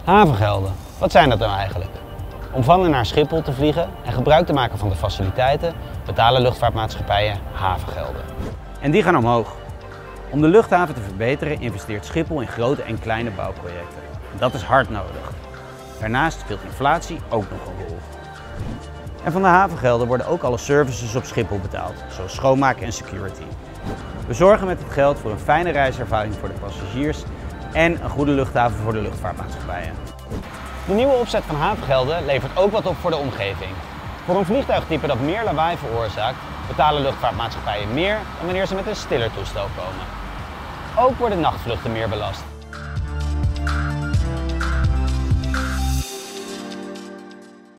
Havengelden, wat zijn dat nou eigenlijk? Om van en naar Schiphol te vliegen en gebruik te maken van de faciliteiten betalen luchtvaartmaatschappijen havengelden. En die gaan omhoog. Om de luchthaven te verbeteren investeert Schiphol in grote en kleine bouwprojecten. Dat is hard nodig. Daarnaast speelt inflatie ook nog een rol. En van de havengelden worden ook alle services op Schiphol betaald, zoals schoonmaken en security. We zorgen met het geld voor een fijne reiservaring voor de passagiers en een goede luchthaven voor de luchtvaartmaatschappijen. De nieuwe opzet van havengelden levert ook wat op voor de omgeving. Voor een vliegtuigtype dat meer lawaai veroorzaakt, betalen luchtvaartmaatschappijen meer dan wanneer ze met een stiller toestel komen. Ook worden nachtvluchten meer belast.